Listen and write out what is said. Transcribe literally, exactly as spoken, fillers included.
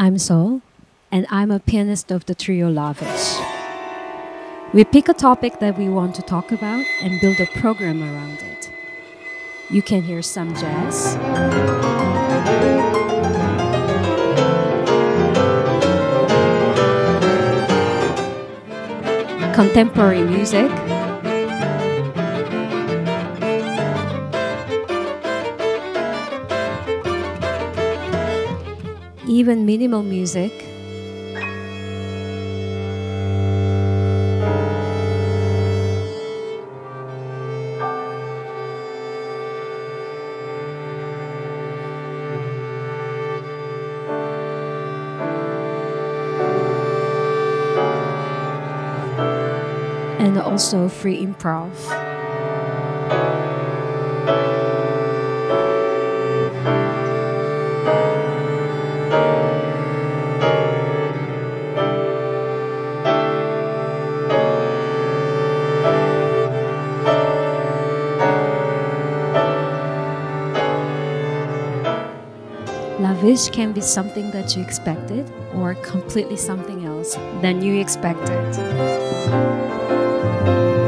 I'm Sol, and I'm a pianist of the trio Lavish. We pick a topic that we want to talk about and build a program around it. You can hear some jazz, contemporary music, even minimal music, and also free improv. Lavish can be something that you expected or completely something else than you expected.